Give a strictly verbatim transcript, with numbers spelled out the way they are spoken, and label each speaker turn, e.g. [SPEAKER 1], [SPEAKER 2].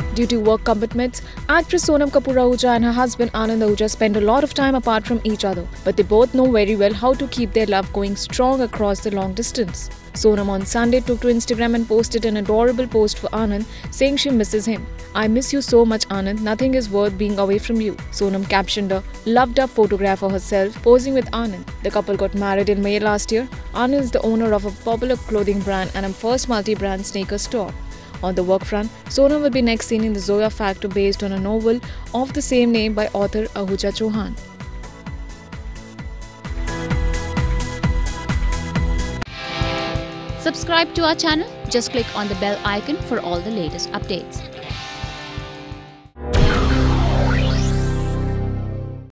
[SPEAKER 1] Due to work commitments, actress Sonam Kapoor Ahuja and her husband Anand Ahuja spend a lot of time apart from each other, but they both know very well how to keep their love going strong across the long distance. Sonam on Sunday took to Instagram and posted an adorable post for Anand, saying she misses him. "I miss you so much, Anand. Nothing is worth being away from you." Sonam captioned a loved-up photograph of herself posing with Anand. The couple got married in May last year. Anand is the owner of a popular clothing brand and a first multi-brand sneaker store. On the work front, Sonam will be next seen in the Zoya Factor based on a novel of the same name by author Ahuja Chauhan.
[SPEAKER 2] Subscribe to our channel. Just click on the bell icon for all the latest updates.